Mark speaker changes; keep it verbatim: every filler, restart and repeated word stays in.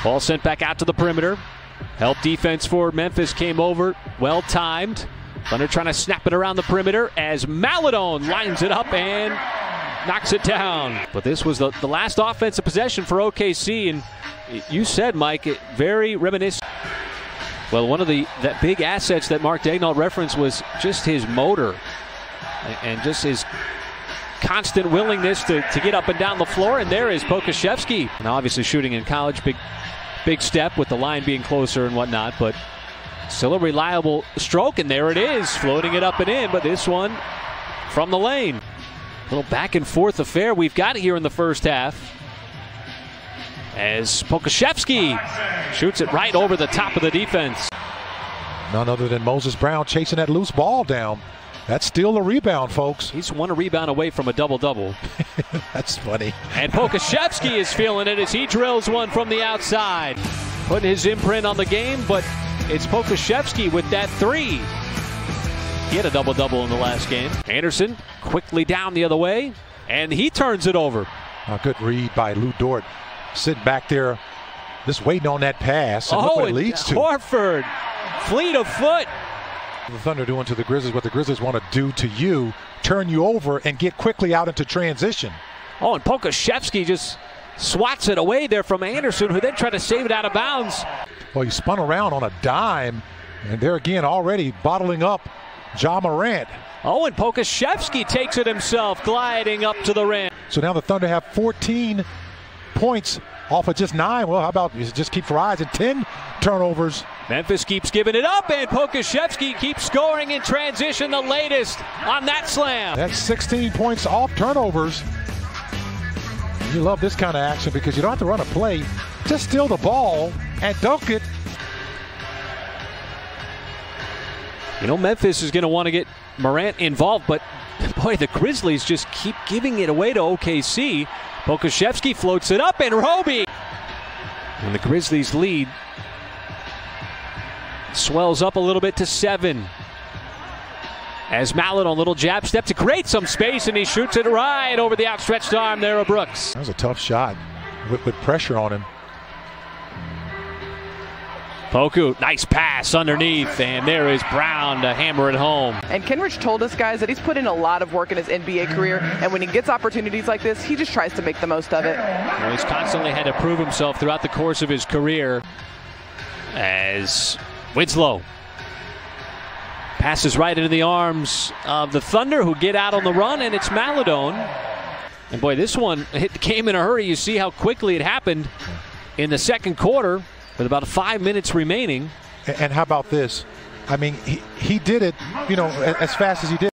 Speaker 1: Ball sent back out to the perimeter. Help defense for Memphis came over. Well timed. Thunder trying to snap it around the perimeter as Maledon lines it up and knocks it down. But this was the, the last offensive possession for O K C, and you said, Mike, it very reminiscent. Well, one of the that big assets that Mark Daigneault referenced was just his motor and just his constant willingness to, to get up and down the floor. And there is Pokuševski. And obviously shooting in college, big, big step with the line being closer and whatnot, but still a reliable stroke. And there it is, floating it up and in, but this one from the lane. A little back and forth affair we've got here in the first half, as Pokuševski shoots it right over the top of the defense.
Speaker 2: None other than Moses Brown chasing that loose ball down. That's still a rebound, folks.
Speaker 1: He's one rebound away from a double-double.
Speaker 2: That's funny. And
Speaker 1: Pokuševski is feeling it as he drills one from the outside. Putting his imprint on the game, but it's Pokuševski with that three. He had a double-double in the last game. Anderson quickly down the other way, and he turns it over.
Speaker 2: A good read by Lou Dort. Sitting back there, just waiting on that pass, and
Speaker 1: oh,
Speaker 2: look what it leads to.
Speaker 1: Horford, fleet of foot.
Speaker 2: The Thunder doing to the Grizzlies what the Grizzlies want to do to you, turn you over and get quickly out into transition.
Speaker 1: Oh, and Pokuševski just swats it away there from Anderson, who then tried to save it out of bounds.
Speaker 2: Well, he spun around on a dime, and there again already bottling up Ja Morant.
Speaker 1: Oh, and Pokuševski takes it himself, gliding up to the rim.
Speaker 2: So now the Thunder have fourteen points off of just nine. Well, how about you just keep rising? ten turnovers.
Speaker 1: Memphis keeps giving it up, and Pokuševski keeps scoring in transition, the latest on that slam.
Speaker 2: That's sixteen points off turnovers. You love this kind of action because you don't have to run a play. Just steal the ball and dunk it.
Speaker 1: You know, Memphis is going to want to get Morant involved, but boy, the Grizzlies just keep giving it away to O K C. Pokuševski floats it up, and Roby. And the Grizzlies lead swells up a little bit to seven. As Maledon, little jab step to create some space, and he shoots it right over the outstretched arm there of Brooks.
Speaker 2: That was a tough shot with, with pressure on him.
Speaker 1: Poku, nice pass underneath, and there is Brown to hammer it home.
Speaker 3: And Kenrich told us, guys, that he's put in a lot of work in his N B A career, and when he gets opportunities like this, he just tries to make the most of it.
Speaker 1: Well, he's constantly had to prove himself throughout the course of his career. As Winslow passes right into the arms of the Thunder, who get out on the run, and it's Maledon. And boy, this one it came in a hurry. You see how quickly it happened in the second quarter. With about five minutes remaining.
Speaker 2: And how about this? I mean, he, he did it, you know, as fast as he did.